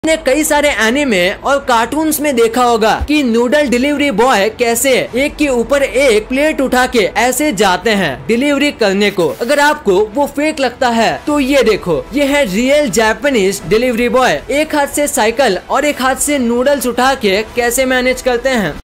ने कई सारे एनिमे और कार्टून्स में देखा होगा कि नूडल डिलीवरी बॉय कैसे एक के ऊपर एक प्लेट उठा के ऐसे जाते हैं डिलीवरी करने को। अगर आपको वो फेक लगता है तो ये देखो, ये है रियल जापानीज डिलीवरी बॉय। एक हाथ से साइकिल और एक हाथ से नूडल्स उठा के कैसे मैनेज करते हैं।